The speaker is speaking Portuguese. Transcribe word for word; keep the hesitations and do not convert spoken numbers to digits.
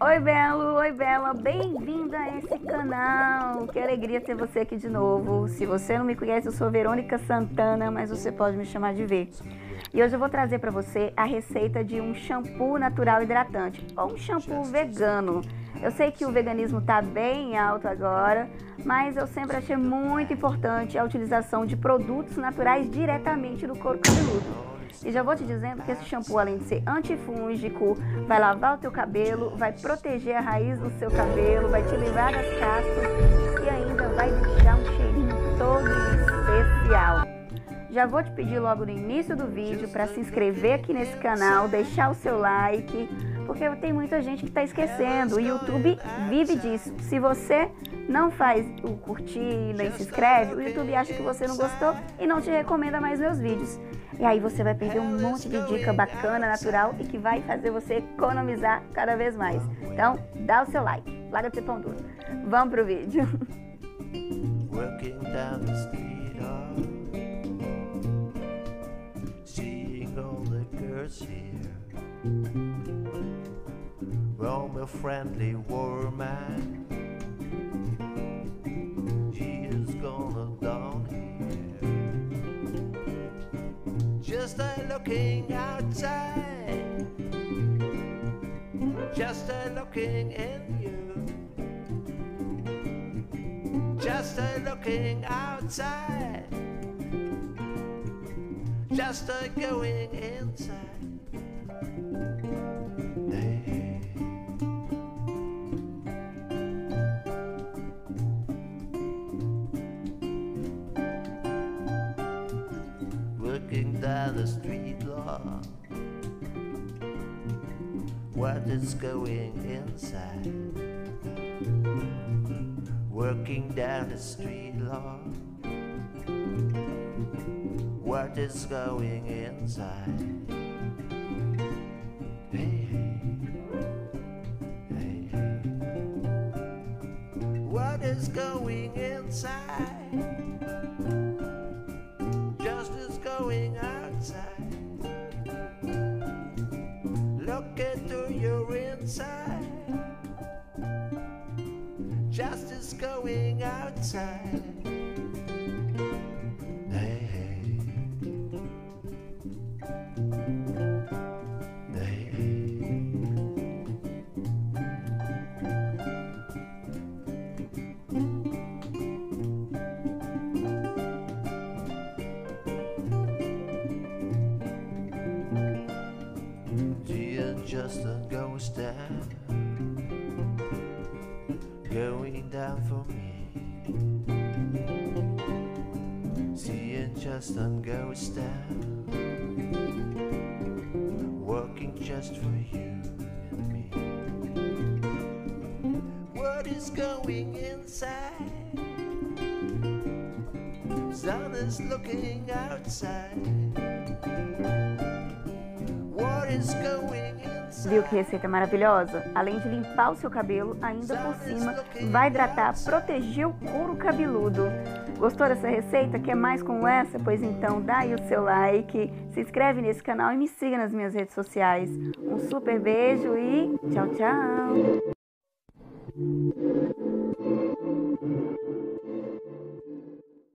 Oi, Belo! Oi, Bela! Bem-vinda a esse canal! Que alegria ter você aqui de novo. Se você não me conhece, eu sou Verônica Santana, mas você pode me chamar de V. E hoje eu vou trazer para você a receita de um shampoo natural hidratante, ou um shampoo vegano. Eu sei que o veganismo está bem alto agora, mas eu sempre achei muito importante a utilização de produtos naturais diretamente do couro cabeludo. E já vou te dizendo que esse shampoo, além de ser antifúngico, vai lavar o teu cabelo, vai proteger a raiz do seu cabelo, vai te livrar das caspas e ainda vai deixar um cheirinho todo especial. Já vou te pedir logo no início do vídeo para se inscrever aqui nesse canal, deixar o seu like, porque tem muita gente que está esquecendo. O YouTube vive disso. Se você não faz o curtir nem se inscreve, o YouTube acha que você não gostou e não te recomenda mais meus vídeos. E aí você vai perder um monte de dica bacana, natural e que vai fazer você economizar cada vez mais. Então, dá o seu like, larga de ser pão duro. Vamos pro vídeo. Working down the street, oh, seeing all the girls here. From a friendly woman, she is gonna down here. Just a looking outside, just a looking in you, just a looking outside, just a going inside. Hey. Looking down the street, Lord, what is going inside? Working down the street, Lord, what is going inside? Hey, hey, hey, what is going inside? Just is going outside. Look into your inside. Just is going outside. Hey, hey, hey, hey. She is just a ghost down, going down for me. Seeing just a ghost down, working just for you and me. What is going inside? Sun is looking outside. What is going inside? Viu que receita maravilhosa? Além de limpar o seu cabelo, ainda por cima vai hidratar, proteger o couro cabeludo. Gostou dessa receita? Quer mais como essa? Pois então dá aí o seu like, se inscreve nesse canal e me siga nas minhas redes sociais. Um super beijo e tchau, tchau!